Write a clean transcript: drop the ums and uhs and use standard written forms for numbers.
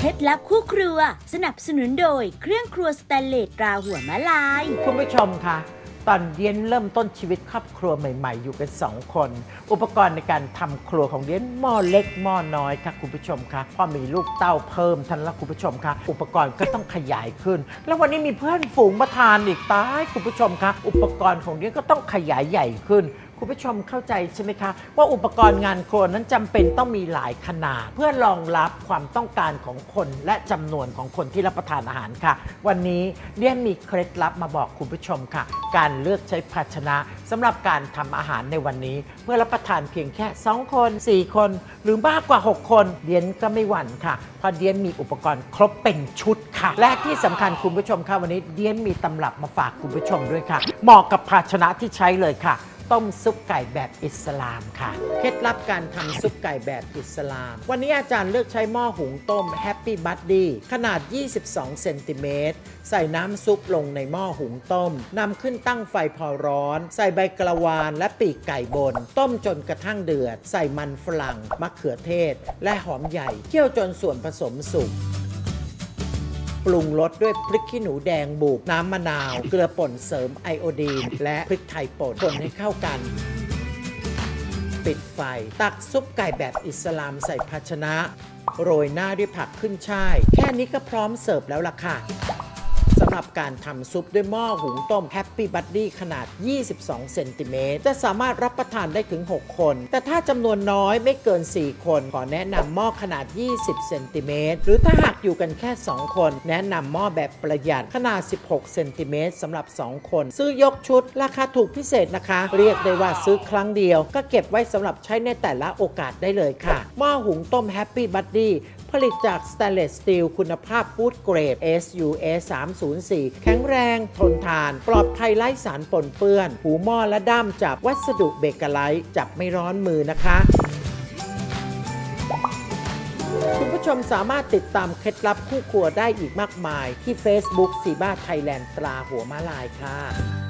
ล็ดลับคู่ครัวสนับสนุนโดยเครื่องครัวสแตนเลสตราหัวมะลายคุณผู้ชมคะตอนเดียนเริ่มต้นชีวิตครอบครัวใหม่ๆอยู่กัน2 คนอุปกรณ์ในการทำครัวของเดียนหม้อเล็กหม้อน้อยค่ะคุณผู้ชมคะพอมีลูกเต้าเพิ่มทันละคุณผู้ชมคะอุปกรณ์ก็ต้องขยายขึ้นแล้ววันนี้มีเพื่อนฝูงมาทานอีกตายคุณผู้ชมคะอุปกรณ์ของเดียนก็ต้องขยายใหญ่ขึ้นคุณผู้ชมเข้าใจใช่ไหมคะว่าอุปกรณ์งานครัวนั้นจำเป็นต้องมีหลายขนาดเพื่อรองรับความต้องการของคนและจำนวนของคนที่รับประทานอาหารค่ะวันนี้เดียนมีเคล็ดลับมาบอกคุณผู้ชมค่ะการเลือกใช้ภาชนะสำหรับการทำอาหารในวันนี้เมื่อรับประทานเพียงแค่2 คน 4 คนหรือมากกว่า6 คนเดียนก็ไม่หวั่นค่ะเพราะเดียนมีอุปกรณ์ครบเป็นชุดค่ะและที่สำคัญคุณผู้ชมค่ะวันนี้เดียนมีตำรับมาฝากคุณผู้ชมด้วยค่ะเหมาะกับภาชนะที่ใช้เลยค่ะต้มซุปไก่แบบอิสลามค่ะเคล็ดลับการทำซุปไก่แบบอิสลามวันนี้อาจารย์เลือกใช้หม้อหุงต้ม Happy Buddy ขนาด22เซนติเมตรใส่น้ำซุปลงในหม้อหุงต้มนำขึ้นตั้งไฟพอร้อนใส่ใบกระวานและปีกไก่บนต้มจนกระทั่งเดือดใส่มันฝรั่งมะเขือเทศและหอมใหญ่เคี่ยวจนส่วนผสมสุกปรุงรสด้วยพริกขี้หนูแดงบุกน้ำมะนาวเกลือป่นเสริมไอโอดีนและพริกไทยป่นคนให้เข้ากันปิดไฟตักซุปไก่แบบอิสลามใส่ภาชนะโรยหน้าด้วยผักขึ้นช่ายแค่นี้ก็พร้อมเสิร์ฟแล้วล่ะค่ะสำหรับการทำซุปด้วยหม้อหุงต้ม Happy Buddy ขนาด22เซนติเมตรจะสามารถรับประทานได้ถึง6 คนแต่ถ้าจำนวนน้อยไม่เกิน4 คนขอแนะนำหม้อขนาด20เซนติเมตรหรือถ้าหากอยู่กันแค่2 คนแนะนำหม้อแบบประหยัดขนาด16เซนติเมตรสำหรับ2 คนซื้อยกชุดราคาถูกพิเศษนะคะเรียกได้ว่าซื้อครั้งเดียวก็เก็บไว้สำหรับใช้ในแต่ละโอกาสได้เลยค่ะหม้อหุงต้ม Happy Buddyผลิตจากสแตนเลสสตีลคุณภาพฟู้ดเกรด SUS 304แข็งแรงทนทานปลอดภัยไร้สารปนเปื้อนหูหม้อและด้ามจับวัสดุเบเกอร์ไลท์จับไม่ร้อนมือนะคะคุณผู้ชมสามารถติดตามเคล็ดลับคู่ครัวได้อีกมากมายที่ Facebook ซีบ้าไทยแลนด์ตราหัวม้าลายค่ะ